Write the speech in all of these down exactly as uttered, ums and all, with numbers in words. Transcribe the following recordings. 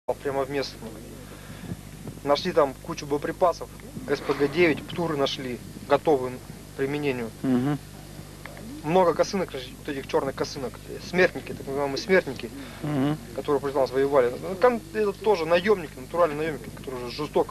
Прямо в место. Нашли там кучу боеприпасов, эс пэ гэ девять, птуры нашли, готовые к применению. Угу. Много косынок, вот этих черных косынок, смертники, так называемые смертники, угу. которые против нас воевали. Это тоже наемники, натуральные наемники, которые уже жестоко.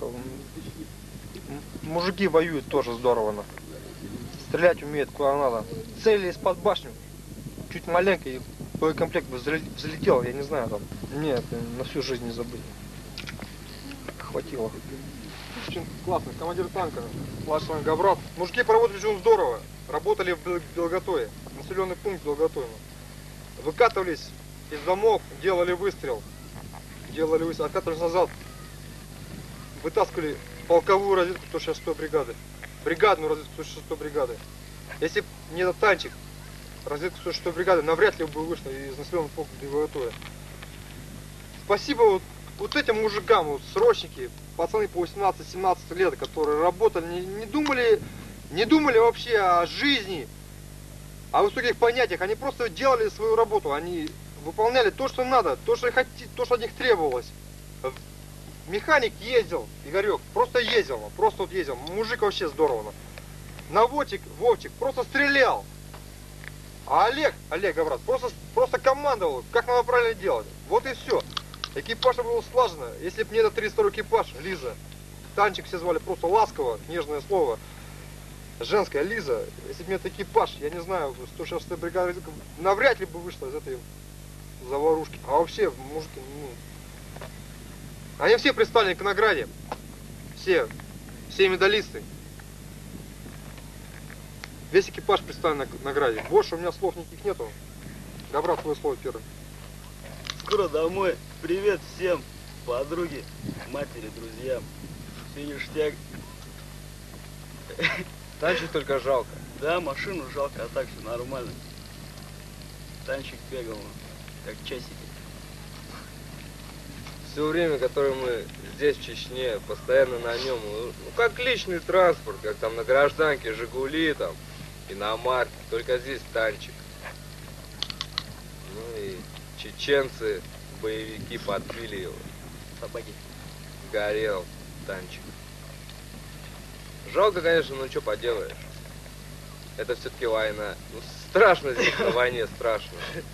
Мужики воюют тоже здорово. Стрелять умеют куда надо. Цели из-под башни, чуть маленько, и боекомплект бы залетел, я не знаю там. Нет, на всю жизнь не забыть. Хватило. Очень классно. Командир танка, младший Габрат. Мужики поработали очень здорово. Работали в Белготое. Населенный пункт Белготое. Выкатывались из домов, делали выстрел. Делали выстрел. Откатывались назад. Вытаскивали полковую разведку сто шестьдесят шестой бригады. Бригадную разведку сто шестьдесят шестой бригады. Если бы не этот танчик, разведка сто шестьдесят шестой бригады навряд ли бы вышла из населенного пункта Белготое. Спасибо вот, вот этим мужикам, вот, срочники, пацаны по восемнадцать-семнадцать лет, которые работали, не, не думали, не думали вообще о жизни, о высоких понятиях. Они просто делали свою работу, они выполняли то, что надо, то, что, хоти, то, что от них требовалось. Механик ездил, Игорек, просто ездил, просто вот ездил, мужик вообще здорово. Наводчик, Вовчик, просто стрелял. А Олег, Олег Габрат, просто, просто командовал, как надо правильно делать. Вот и все. Экипаж был слаженно. Если бы не этот тридцать второй экипаж, Лиза, танчик все звали просто ласково, нежное слово, женская Лиза. Если бы не этот экипаж, я не знаю, сто шестьдесят шестая бригада навряд ли бы вышла из этой заварушки. А вообще, мужики, ну, они все представлены к награде. Все, все медалисты. Весь экипаж представлен к награде. Больше у меня слов никаких нету. Габрат, твое слово первое. Скоро домой. Привет всем, подруги, матери, друзьям. Все ништяк. Танчик только жалко. Да, машину жалко, а так все нормально. Танчик бегал, как часики. Все время, которое мы здесь, в Чечне, постоянно на нем, ну, как личный транспорт, как там на гражданке, Жигули, там, иномарки, только здесь танчик. Ну и чеченцы, боевики подбили его. Собаки. Горел танчик. Жалко, конечно, но что поделаешь. Это все-таки война. Ну, страшно здесь на войне, страшно.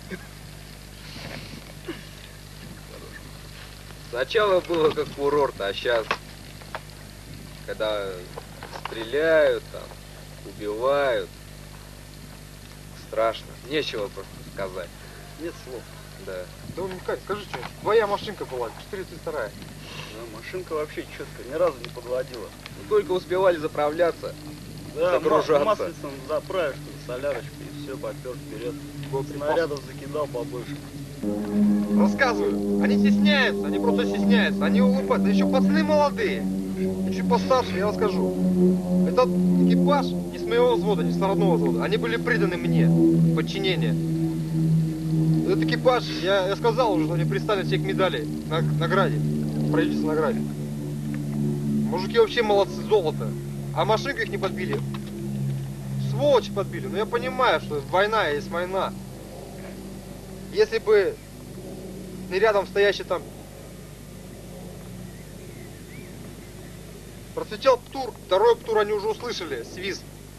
Сначала было как курорт, а сейчас, когда стреляют, там, убивают, страшно. Нечего просто сказать. Нет слов. Да. Да вы, Михаил, скажи что-нибудь. Твоя машинка была, четыреста вторая. Да, машинка вообще четко, ни разу не подводила. Только успевали заправляться, да, загружаться. Маслицем заправишь, солярочкой, и все, попер вперед. Снарядов закидал побольше. Рассказываю. Они стесняются, они просто стесняются. Они улыбаются. Еще пацаны молодые. Чуть постарше, я расскажу. Этот экипаж не с моего взвода, не с родного взвода. Они были приданы мне в подчинение. Этот экипаж, я, я сказал уже, что они представили всех медалей на награде. Правительственной награде. Мужики вообще молодцы, золото. А машинку их не подбили. Сволочи подбили. Но я понимаю, что война есть война. Если бы не рядом стоящий там процветел птур, второй птур они уже услышали, свист.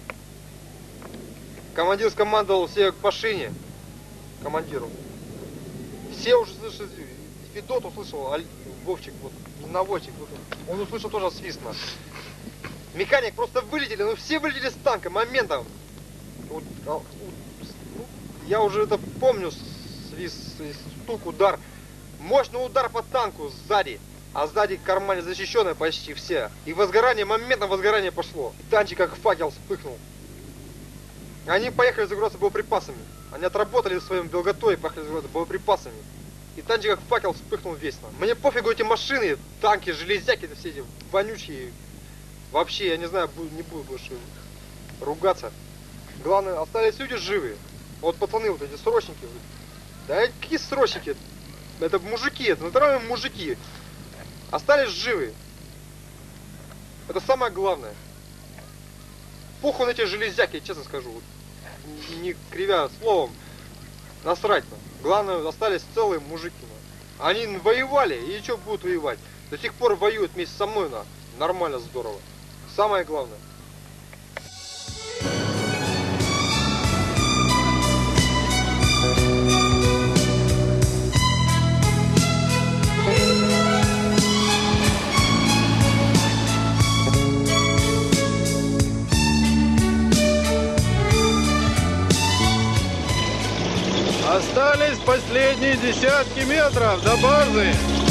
Командир скомандовал все к машине, командиру. Все уже слышали, Федот услышал, Вовчик, вот, наводчик, вот, он услышал тоже свист наш. Механик просто вылетели, ну все вылетели с танка моментом. Вот, ну, я уже это помню, свист, стук, удар. Мощный удар по танку сзади. А сзади в кармане защищенные почти все. И возгорание, моментом возгорание пошло. И танчик как факел вспыхнул. Они поехали загружаться боеприпасами. Они отработали в своем Белготое и поехали загружаться боеприпасами. И танчик как факел вспыхнул весело. Мне пофигу эти машины, танки, железяки, это все эти вонючие. Вообще, я не знаю, не буду больше ругаться. Главное, остались люди живы. Вот пацаны, вот эти срочники. Да какие срочники? Это мужики, это натуральные мужики. Остались живы. Это самое главное. Похуй на эти железяки, честно скажу. Не кривя словом. Насрать. Главное, остались целые мужики. Они воевали и еще будут воевать. До сих пор воюют вместе со мной, на. Нормально, здорово. Самое главное. Остались последние десятки метров до базы.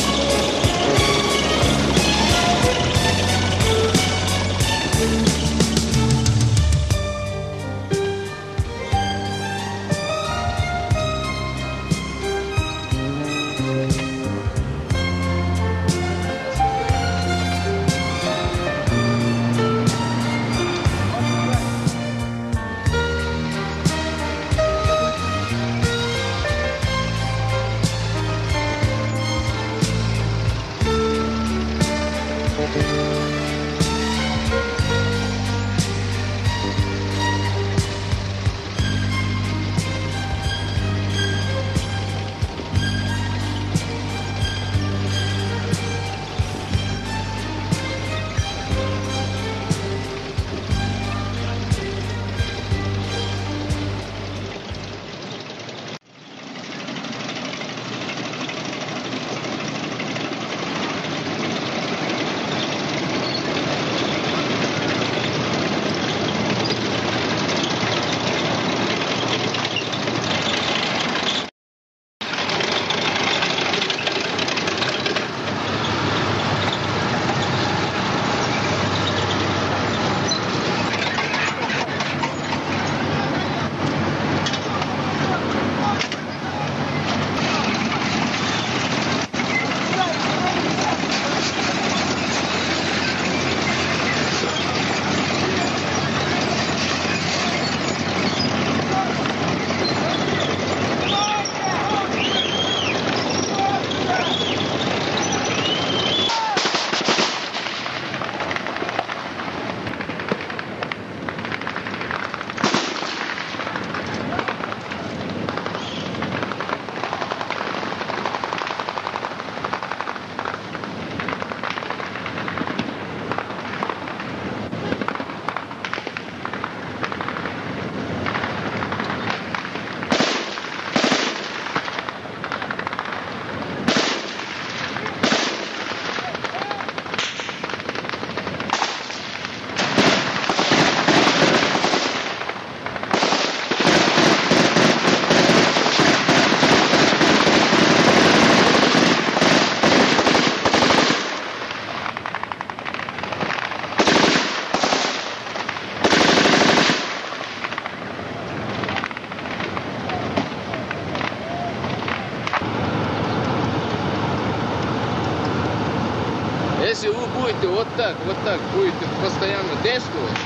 Если вы будете вот так, вот так будете постоянно действовать,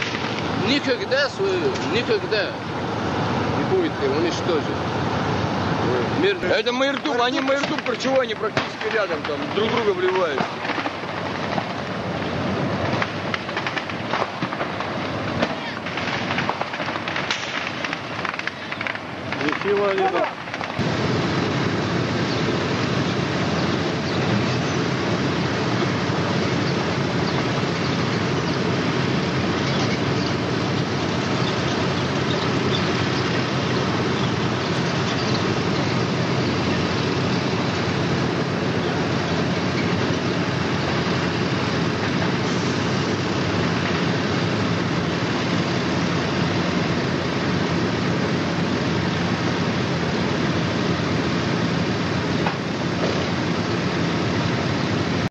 никогда свою, никогда не будете уничтожить. Мир... Это Майртуб, они Майртуб, про чего они практически рядом там друг друга вливают. Нехило они тут